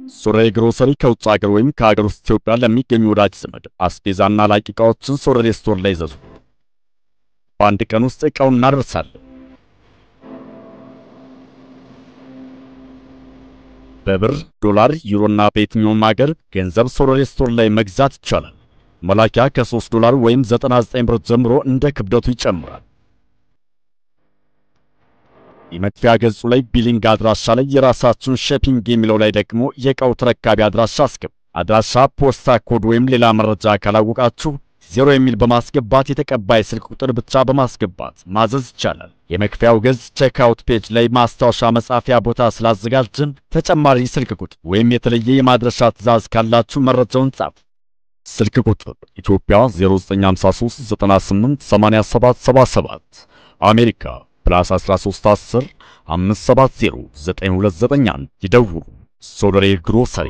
ሶሬ ግሮሰሪ ከውጭ ሀገር ወይም ከሀገር ውስጥ ኢትዮጵያ ለሚገኙ ወዳጅ ዘመድ አስቤዛና ላቂ ዕቃዎችን ሶሬ ስቶር ላይ ይዘዙ። በአንድ ቀን ውስጥ ዕቃውን እናደርሳለን። በብር፣ ዶላር፣ ዩሮና በየትኛውም ሀገር ገንዘብ ሶሬ ስቶር ላይ መግዛት ይቻላል። መላኪያ ከ$3 ወይም 99 ብር ጀምሮ እንደ ክብደቱ ይጨምራል። የመክፈያ ገጹ ላይ ቢሊንግ አድራሻ ላይ የራሳችሁን ሾፒንግ የሚለው ላይ ደግሞ የዕቃው ተረካቢ አድራሻ አስገቡ። አድራሻ፣ ፖስታ ኮድ ወይም ሌላ መረጃ ካላወቃችሁ 0 የሚል በማስገባት የተቀባይ ስልክ ቁጥር ብቻ በማስገባት ማዘዝ ይቻላል። የመክፈያው ገጽ ቼክአውት ፔጅ ላይ ማስታወሻ መጻፊያ ቦታ ስላዘጋጀን ተጨማሪ ስልክ ቁጥር ወይም የተለየ የማድረሻ ትዕዛዝ ካላችሁ መረጃውን ጻፉ። ስልክ ቁጥር ኢትዮጵያ 0953 98 87 77 አሜሪካ +1310 570 9291 ይደውሉ። ሶሬ ግሮሰሪ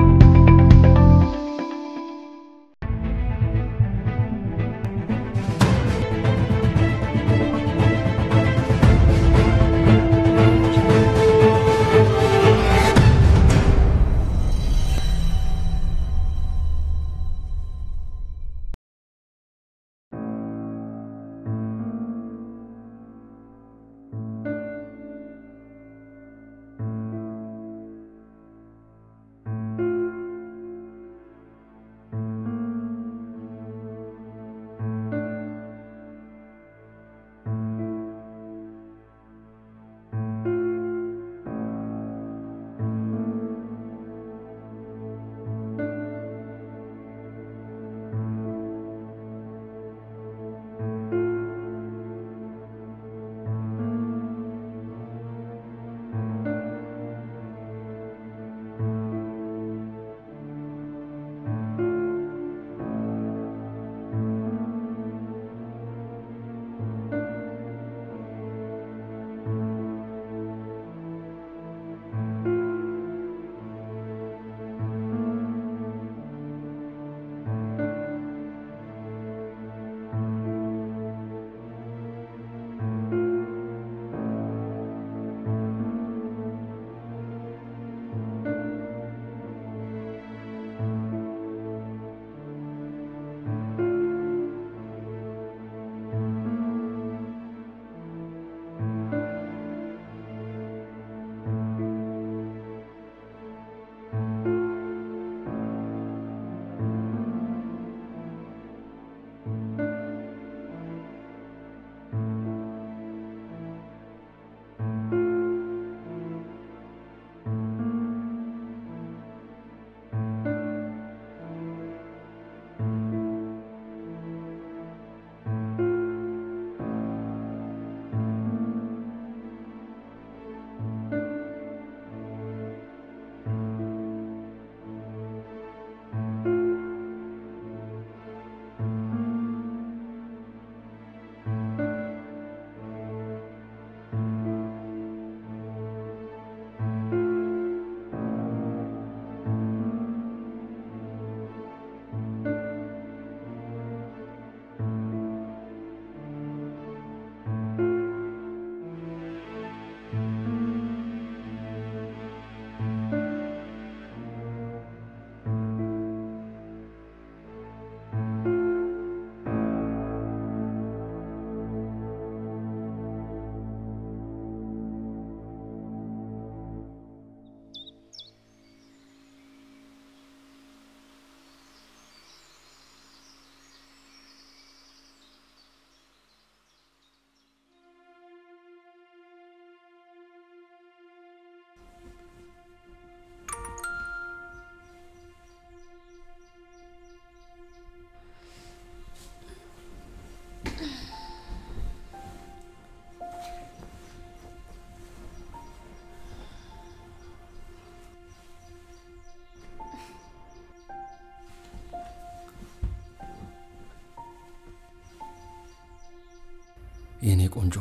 የኔ ቆንጆ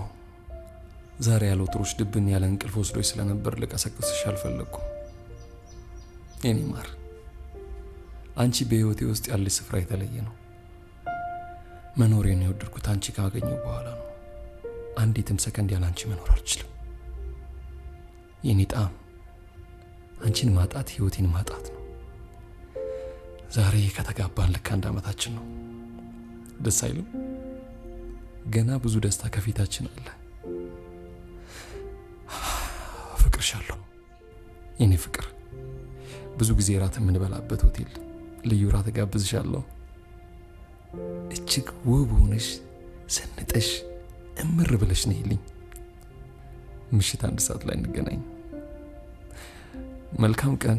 ዛሬ ያለው ጥሩሽ ድብን ያለ እንቅልፍ ወስዶኝ ስለነበር ልቀሰቅስሽ አልፈለኩም። የኔ ማር አንቺ በህይወቴ ውስጥ ያለሽ ስፍራ የተለየ ነው። መኖሬን የወደድኩት አንቺ ካገኘው በኋላ ነው። አንዲትም ሰከንድ ያለ አንቺ መኖር አልችልም። የኔ ጣም አንቺን ማጣት ህይወቴን ማጣት ነው ዛሬ ከተጋባን ልክ 1 ዓመታችን ነው ደስ አይልም ገና ብዙ ደስታ ከፊታችን አለ ፍቅርሻለሁ የኔ ፍቅር ብዙ ጊዜ ራት የምንበላበት ሆቴል ልዩ ራት ጋብዝሻለሁ እጅግ ውብ ሆነሽ ሰንጠሽ እምር ብለሽ ነይልኝ ምሽት 1 ሰዓት ላይ እንገናኝ መልካም ቀን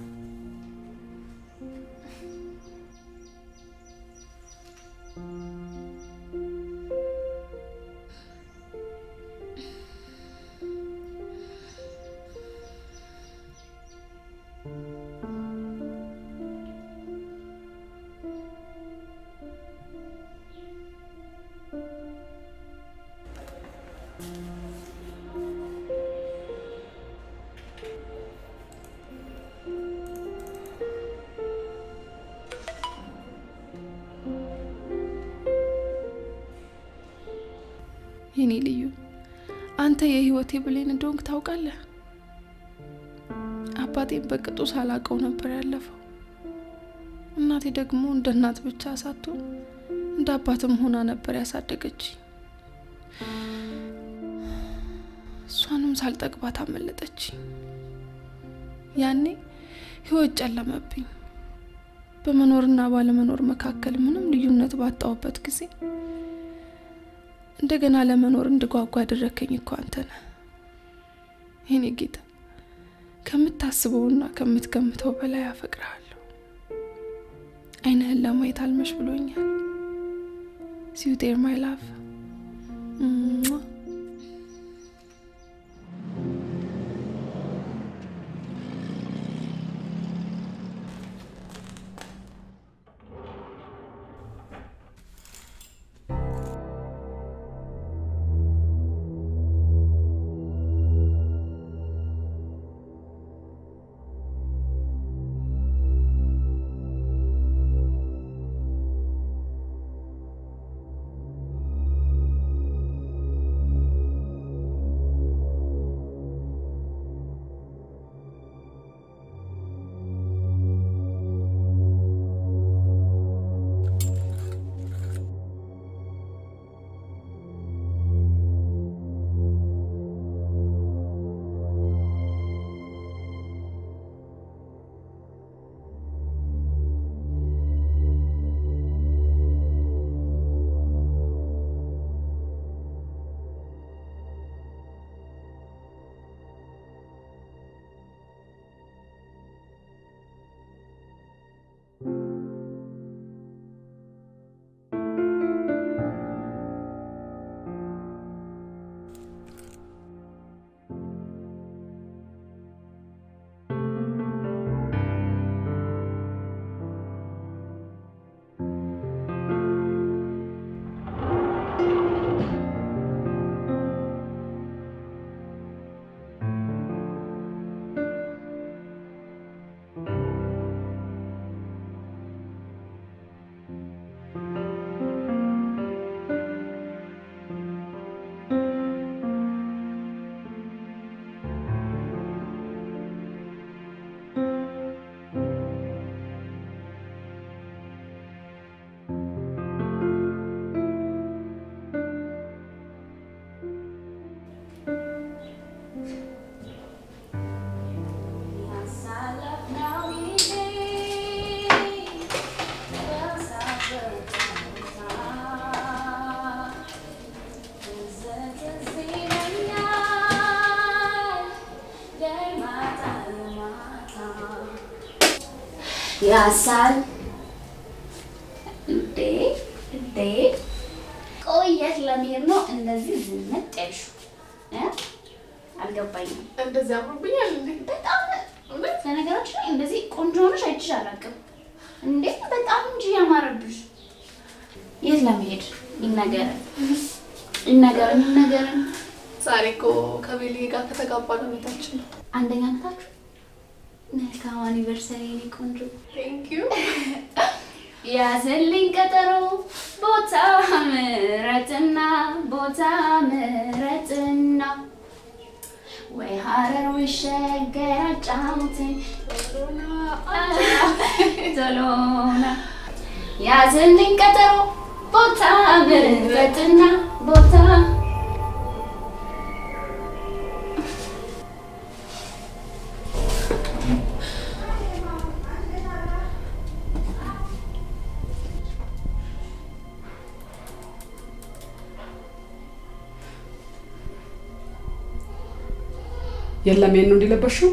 የኔ ልዩ አንተ የህይወቴ ብሌን እንደሆንክ ታውቃለህ አባቴን በቅጡ ሳላቀው ነበር ያለፈው እናቴ ደግሞ እንደ እናት ብቻ ሳትሆን እንደ አባትም ሆና ነበር ያሳደገች እሷንም ሳልጠግባት አመለጠች ያኔ ህይወት ጨለመብኝ በመኖርና ባለመኖር መካከል ምንም ልዩነት ባጣውበት ጊዜ እንደገና ለመኖር እንድጓጓ አደረከኝ እኮ አንተ ነህ የኔ ጌታ ከምታስበውና ከምትገምተው በላይ አፈቅርሃለሁ አይነህን ለማየት አልመሽ ብሎኛል see you there my love ያሳል እንዴ ቆየት ለሚሄድ ነው እንደዚህ ዝምጥ ያልሹ አልገባኝም እንደዛ አምሮብኛል እንዴ በጣም ለነገራችን እንደዚህ ቆንጆ ሆነሽ አይቼሽ አላውቅም እንዴ በጣም እንጂ ያማረብሽ የት ለሚሄድ ይነገረን ዛሬ እኮ ከቤሊ ጋር ከተጋባን ቤታችን ነው አንደኛ ዓመታችሁ መልካም አኒቨርሰሪ ቆንጆ thank you ያዘልኝ ቀጠሮ ቦታ ምረጥና ወይ ሀረር ወይ ሸገር አጫውተኝ ቶሎና ያዝልኝ ቀጠሮ ቦታ ምረጥና ቦታ የለም የኑ እንዲለበሽው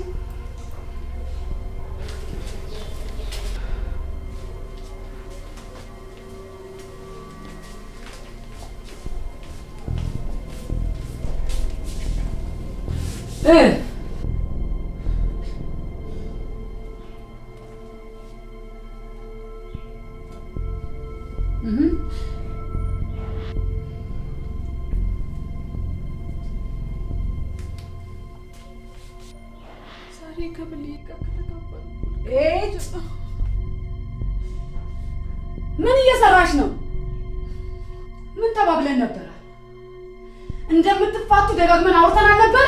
ምን እየሰራሽ ነው? ምን ተባብለን ነበር? እንደምትፋቱ ደጋግመን አውርተናል ነበር?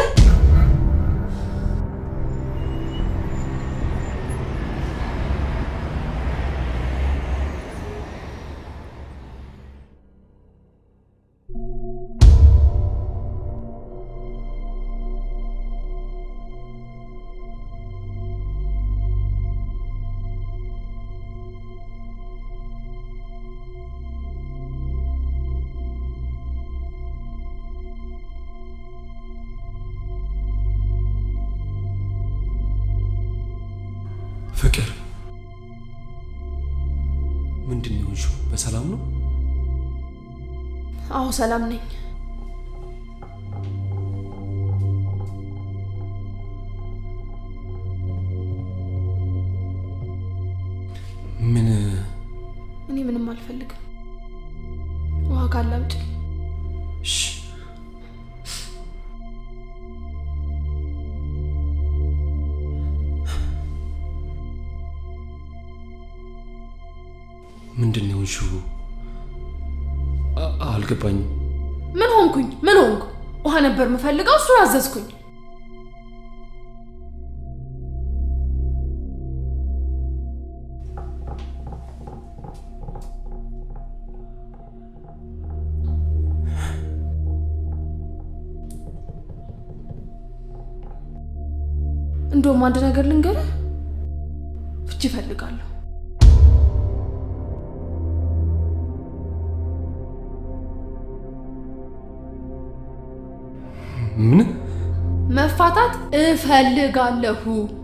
ፍቅር ምንድነው? እሺ በሰላም ነው? አዎ ሰላም ነኝ። እኔ ምንም አልፈልግም። ውሃ ካላምጪ። እሺ ምንድነው? እሺ አልገባኝም። ምን ሆንኩኝ? ውሃ ነበር የምፈልገው፣ እሱን አዘዝኩኝ። እንደውም አንድ ነገር ልንገርህ፣ ፍቺ እፈልጋለሁ። ምን? መፋታት እፈልጋለሁ።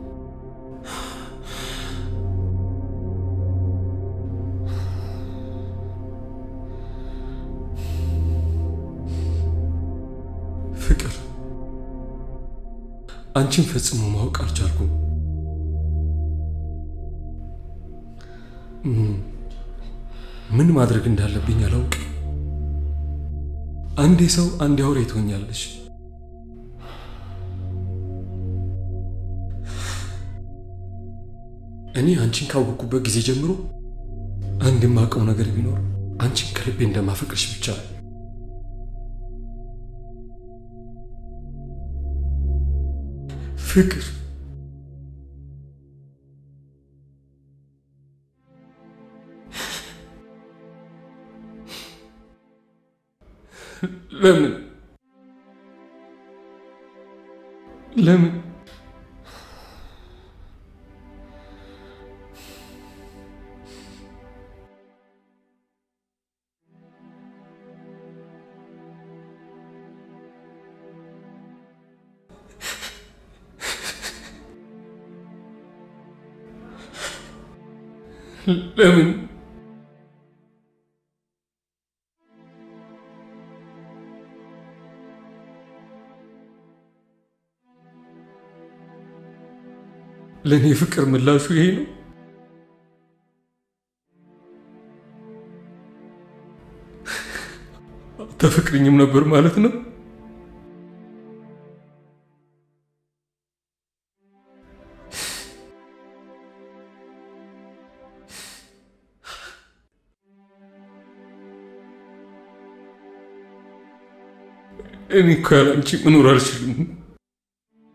ፍቅር አንቺን ፈጽሞ ማወቅ አልቻልኩም። ምን ማድረግ እንዳለብኝ አላውቅም። አንዴ ሰው አንዴ አውሬ ትሆኛለሽ። እኔ አንቺን ካወቅኩበት ጊዜ ጀምሮ አንድ የማውቀው ነገር ቢኖር አንቺን ከልቤ እንደማፈቅርሽ ብቻ ነው። ፍቅር ለምን ለኔ ፍቅር ምላሹ ይሄ ነው? አታፈቅሪኝም ነበር ማለት ነው? እኔ እኮ ያለ አንቺ መኖር አልችልም።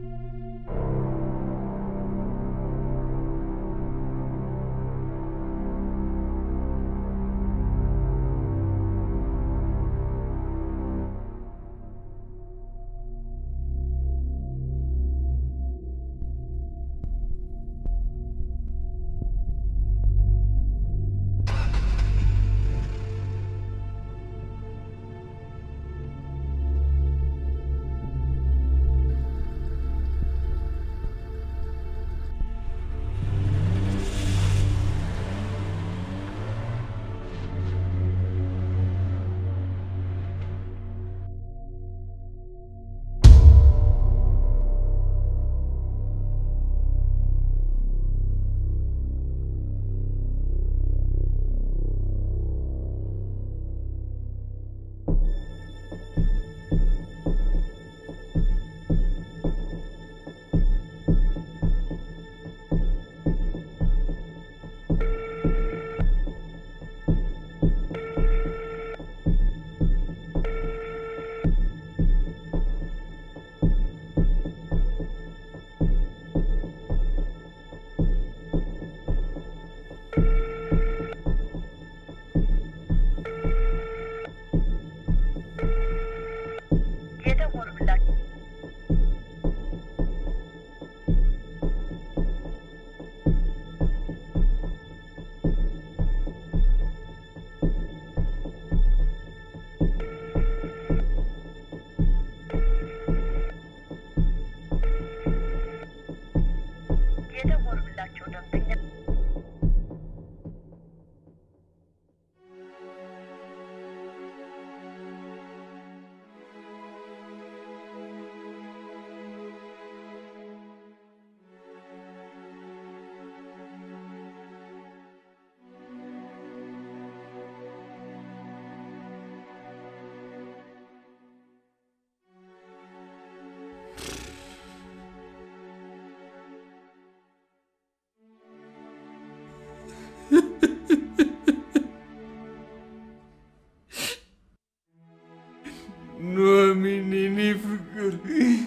نواميني فكر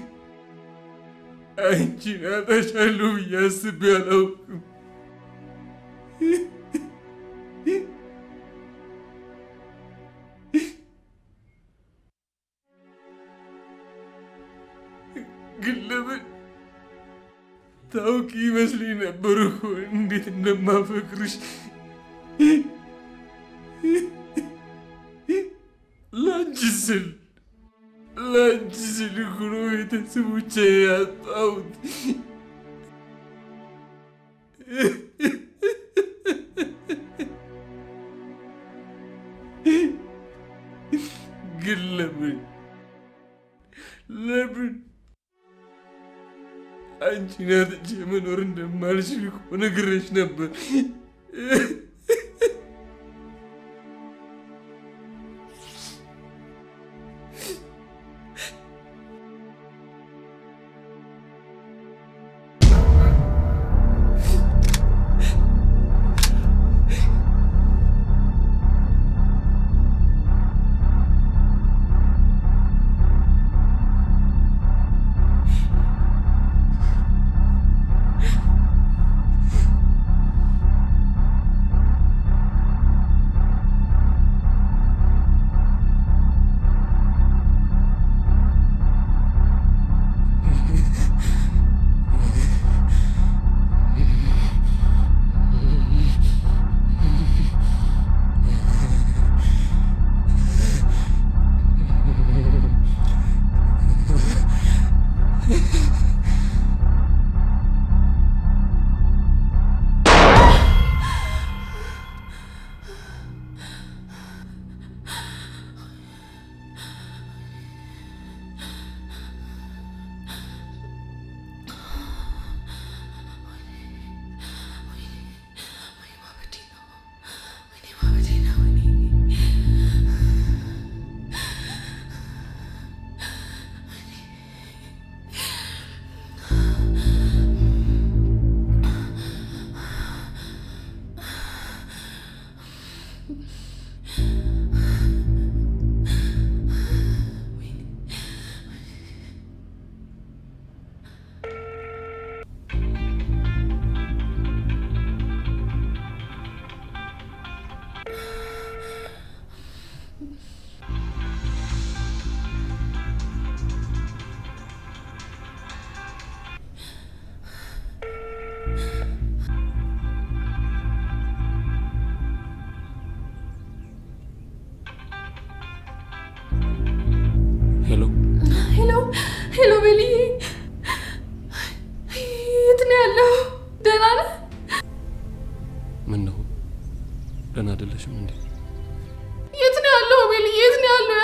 أنتي أتشالو يا سبيالوكم قلبي تاوكي مسلينا بروكو انديت انما فكرش لا جزل كروي تسوي يا طاود قلبي لبن أنتي نادي جمن ورند مالشلك ونقرش نبر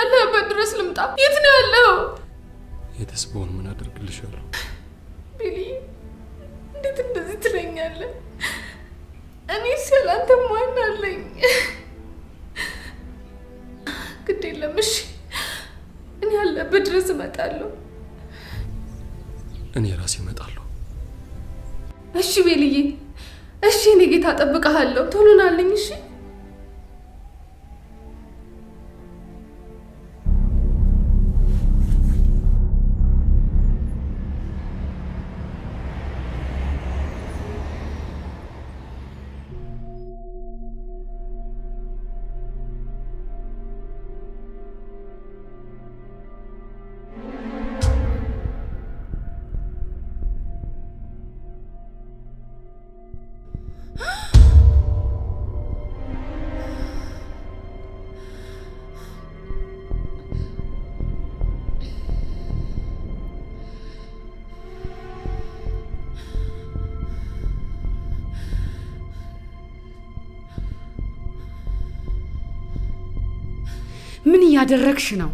ያለህበት ድረስ ልምጣ? የት ነው ያለው? የተስበውን ምን አደርግልሻለሁ? ቢሊ እንዴት እንደዚህ ትለኛለህ? እኔ ስላንተ ማን አለኝ? ግድ የለም እሺ፣ እኔ ያለህበት ድረስ እመጣለሁ። እኔ ራሴ እመጣለሁ። እሺ ቤልዬ፣ እሺ እኔ ጌታ እጠብቅሃለሁ። ቶሎ ናልኝ እሺ? ምን ያደረግሽ ነው?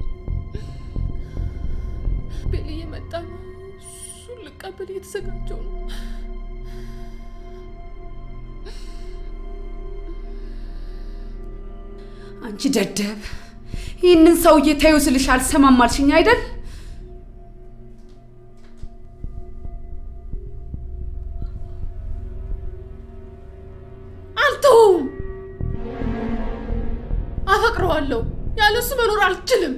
ቤልዬ መጣ። እሱን ልቀበል እየተዘጋጀው ነው። አንቺ ደደብ፣ ይህንን ሰውዬ ተይው ስልሽ አልሰማም አልሽኝ አይደል? አልተውም። አፈቅረዋለሁ። ያለሱ መኖር አልችልም።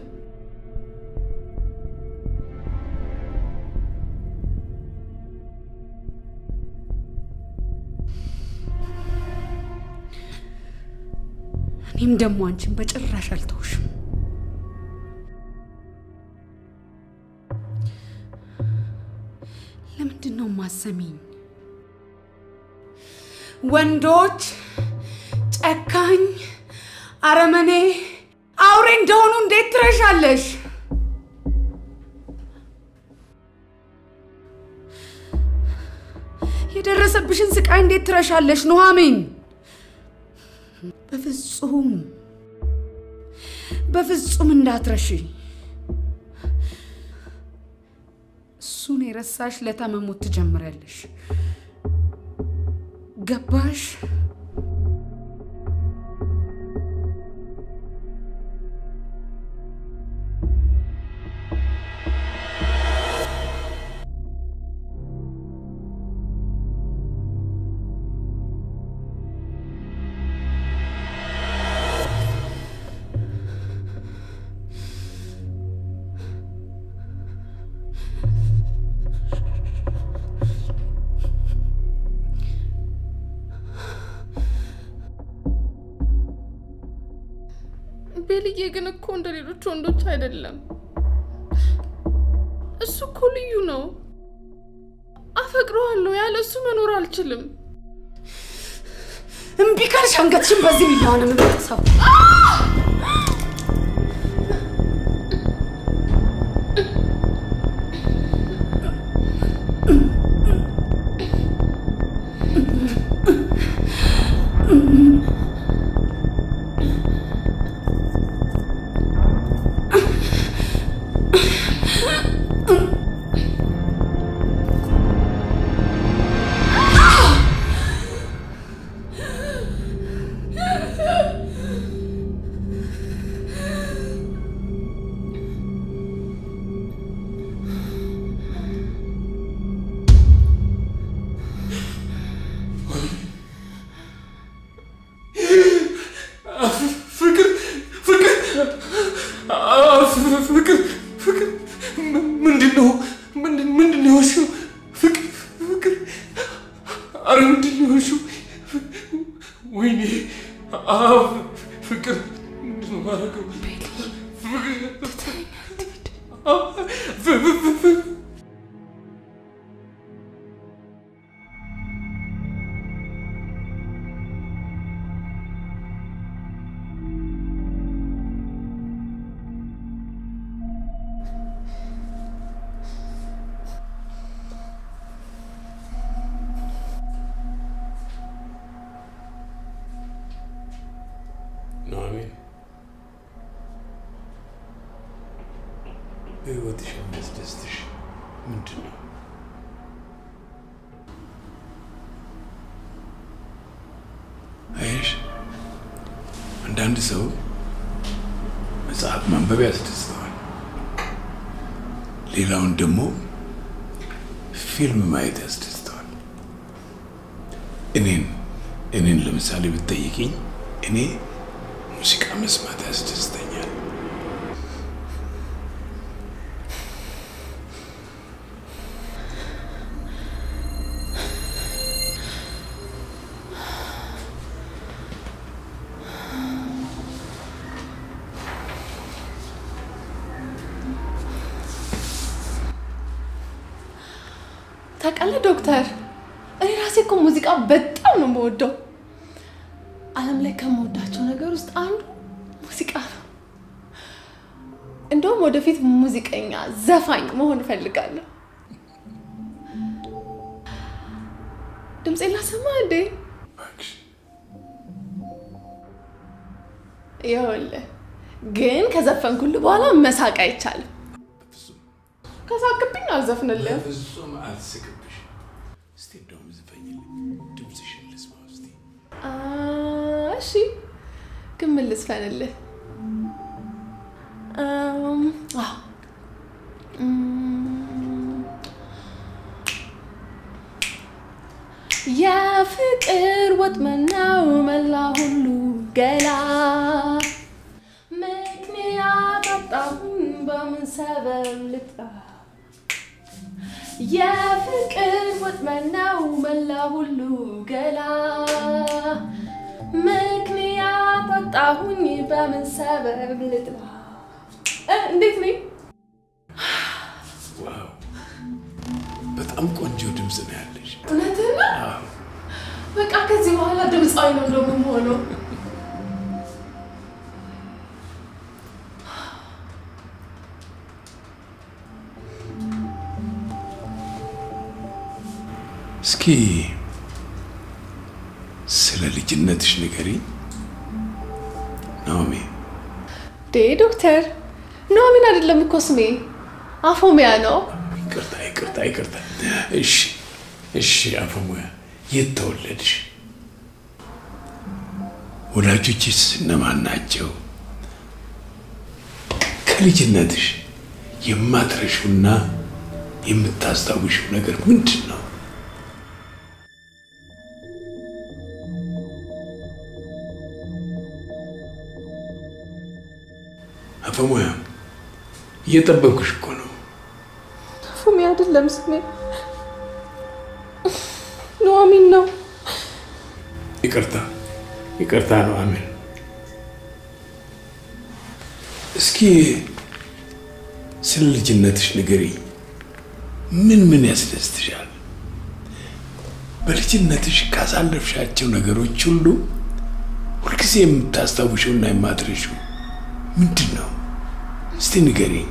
እኔም ደግሞ አንቺን በጭራሽ አልተውሽም። ለምንድን ነው ማሰሚኝ? ወንዶች ጨካኝ፣ አረመኔ፣ አውሬ እንደሆኑ እንዴት ትረሻለሽ? የደረሰብሽን ስቃይ እንዴት ትረሻለሽ ኑሐሚን? በፍጹም እንዳትረሺ። እሱን የረሳሽ ለታመሙት ትጀምሪያለሽ። ገባሽ? ቤልዬ ግን እኮ እንደ ሌሎች ወንዶች አይደለም። እሱ እኮ ልዩ ነው። አፈቅረዋለሁ። ያለሱ መኖር አልችልም። እምቢ ካልሽ አንገትሽን በዚህ ቢላዋ ነው የምትሰው። በህይወትሽ የሚያስደስትሽ ምንድን ነው? አይሽ አንዳንድ ሰው መጽሐፍ ማንበብ ያስደስተዋል፣ ሌላውን ደግሞ ፊልም ማየት ያስደስተዋል። እኔን ለምሳሌ ብትጠይቂኝ እኔ ሙዚቃ መስማት ያስደስተኛል። ታውቃለህ ዶክተር፣ እኔ ራሴ እኮ ሙዚቃ በጣም ነው የምወደው። ዓለም ላይ ከምወዳቸው ነገር ውስጥ አንዱ ሙዚቃ ነው። እንደውም ወደፊት ሙዚቀኛ ዘፋኝ መሆን እፈልጋለሁ። ድምጼን ላሰማ እንዴ? ይኸውልህ ግን ከዘፈንኩልህ በኋላ መሳቅ አይቻልም። ከሳቅብኝ አልዘፍንልህም። በፍጹም አልስቅብሽ። እስቲ እንደውም ዝፈኝልኝ፣ ድምፅሽን ልስማው እስቲ። እሺ ግን ምን ልዝፈንልህ? የፍቅር ወጥመድ ነው መላ ሁሉ ገላ ምክንያት አጣሁኝ በምን ሰበብ ልጥራ የፍቅር ወጥመድ ነው መላ ሁሉ ገላ ምክንያት አጣሁኝ በምን ሰበብ ልጥራ። እንዴት ነኝ? ዋው በጣም ቆንጆ ድምፅ ነው ያለሽ። እውነትህን ነው? በቃ ከዚህ በኋላ ድምፃዊ ነው እንደው የምሆነው። እስኪ ስለ ልጅነትሽ ንገሪኝ ናኦሚ። ዶክተር ኑሐሚን አይደለም እኮ ስሜ፣ አፎሚያ ነው። ይቅርታ። እሺ አፎሚያ፣ የት ተወለድሽ? ወላጆችሽ እነማን ናቸው? ከልጅነትሽ የማትረሺውና የምታስታውሺው ነገር ምንድን ነው? አፎሚያ እየጠበኩሽ እኮ ነው። አፎሚያ አይደለም ስሜ፣ ኑሐሚን ነው። ይቅርታ ኑሐሚን። እስኪ ስለ ልጅነትሽ ንገሪኝ። ምን ያስደስትሻል? በልጅነትሽ ካሳለፍሻቸው ነገሮች ሁሉ ሁልጊዜ የምታስታውሽውና የማትረሺው ምንድን ነው? እስቲ ንገሪኝ።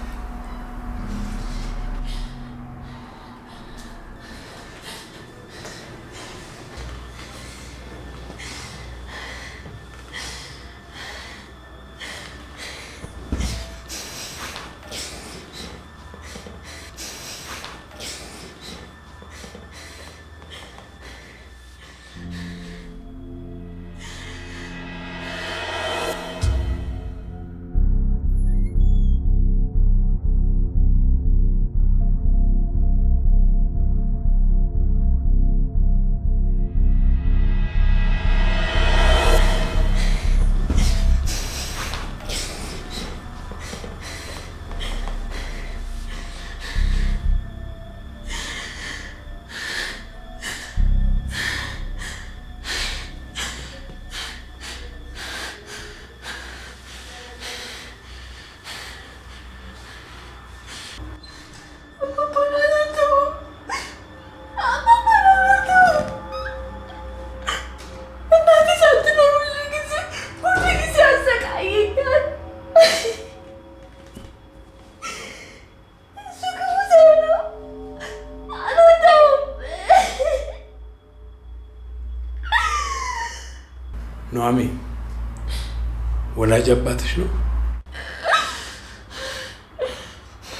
ኑሐሚን ወላጅ አባትሽ ነው?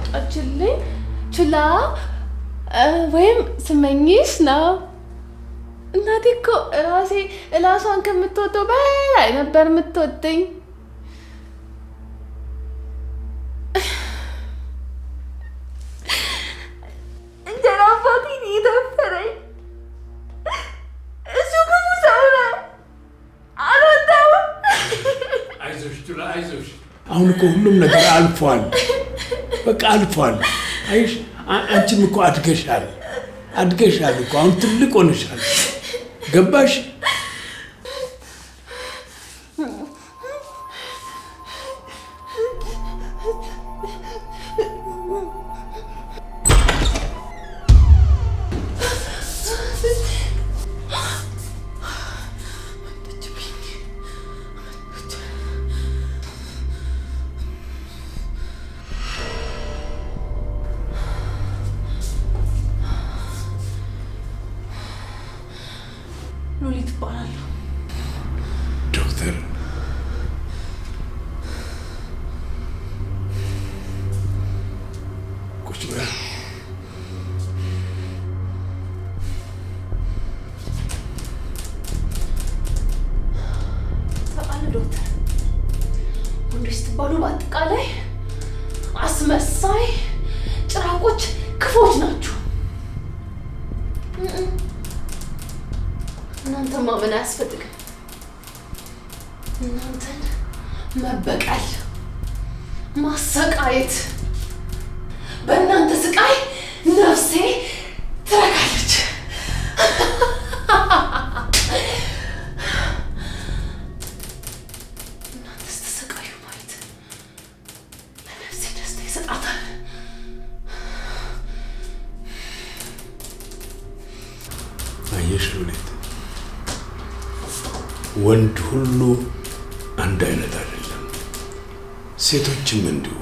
ያወጣችልኝ ችላ ወይም ስመኝሽ ነው። እናቴ እኮ እራሷን ከምትወደው በላይ ነበር የምትወደኝ። እንጀራ አባቴን የደፈረኝ እሱ ክፉ ሰው ነው። አልወጣሁም። አይዞሽ ቱላ አይዞሽ። አሁን እኮ ሁሉም ነገር አልፏል። በቃ አልፏል። አይሽ አንቺም እኮ አድገሻል እኮ አሁን ትልቅ ሆነሻል። ገባሽ? ሉሊት እባላለሁ። ዶክተር ቁጭ በል። ታውቃለህ ዶክተር፣ ወንዶች ስትባሉ በአጠቃላይ አስመሳይ ጭራቆች፣ ክፎች ናችሁ። እናንተን ማመን አያስፈልግም። እናንተን መበቀል፣ ማሰቃየት፣ በእናንተ ስቃይ ነፍሴ ትረካለች። እናንተ ስትሰቃዩ ማየት ለነፍሴ ደስታ ይሰጣታል። አየሽ ሉሊት፣ ወንድ ሁሉ አንድ አይነት አይደለም። ሴቶችም እንዲሁ።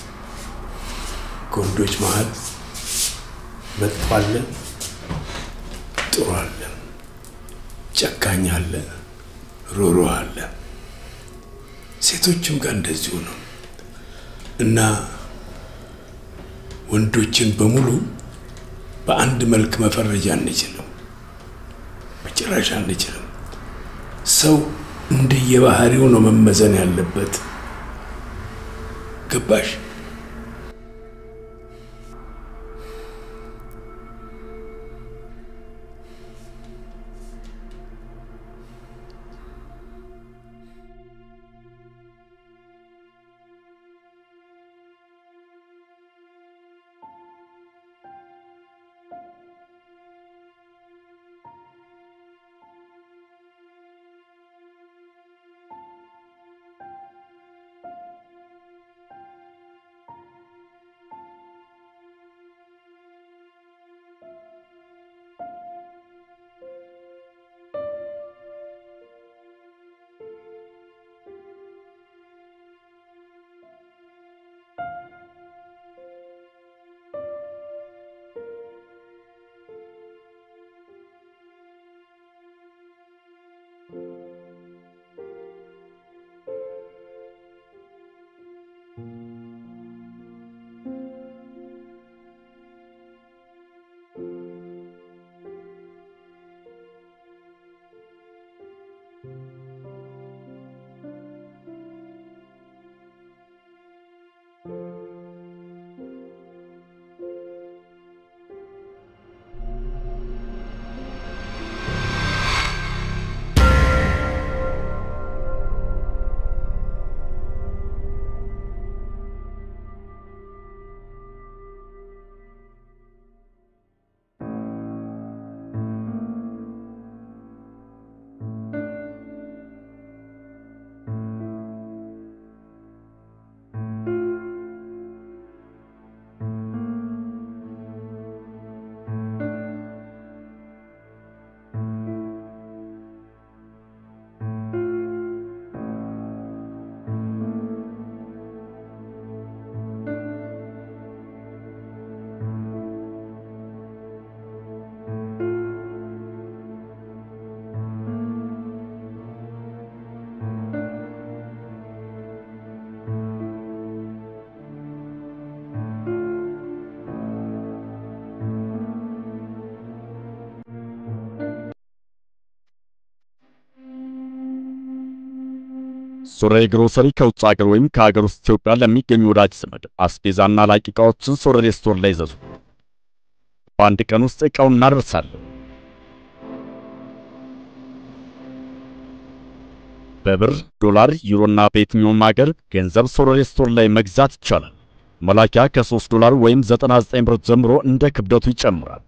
ከወንዶች መሃል መጥፎ አለ፣ ጥሩ አለ፣ ጨካኝ አለ፣ ሮሮ አለ። ሴቶችም ጋር እንደዚሁ ነው እና ወንዶችን በሙሉ በአንድ መልክ መፈረጃ አንችልም፣ በጭራሽ አንችልም። ሰው እንደየባህሪው ነው መመዘን ያለበት። ገባሽ? ሶደሬ ግሮሰሪ ከውጭ ሀገር ወይም ከሀገር ውስጥ ኢትዮጵያ ለሚገኙ ወዳጅ ዘመድ አስቤዛና ላቂ ዕቃዎችን ሶደሬ ስቶር ላይ ይዘዙ። በአንድ ቀን ውስጥ ዕቃውን እናደርሳለን። በብር፣ ዶላር፣ ዩሮና በየትኛውም ሀገር ገንዘብ ሶደሬ ስቶር ላይ መግዛት ይቻላል። መላኪያ ከ$3 ወይም 99 ብር ጀምሮ እንደ ክብደቱ ይጨምራል።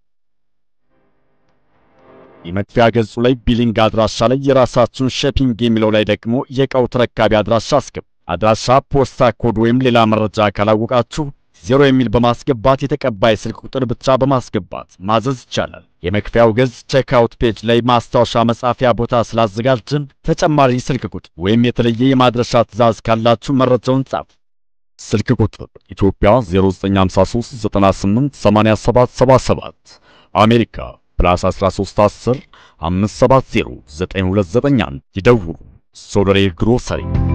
የመክፈያ ገጹ ላይ ቢሊንግ አድራሻ ላይ የራሳችሁን ሾፒንግ የሚለው ላይ ደግሞ የዕቃው ተረካቢ አድራሻ አስገቡ። አድራሻ፣ ፖስታ ኮድ ወይም ሌላ መረጃ ካላወቃችሁ 0 የሚል በማስገባት የተቀባይ ስልክ ቁጥር ብቻ በማስገባት ማዘዝ ይቻላል። የመክፈያው ገጽ ቼክአውት ፔጅ ላይ ማስታወሻ መጻፊያ ቦታ ስላዘጋጀን ተጨማሪ ስልክ ቁጥር ወይም የተለየ የማድረሻ ትዕዛዝ ካላችሁ መረጃውን ጻፉ። ስልክ ቁጥር ኢትዮጵያ 0953 98 87 77 አሜሪካ +1310 570 9291 ይደውሉ። ሶደሬ ግሮሰሪ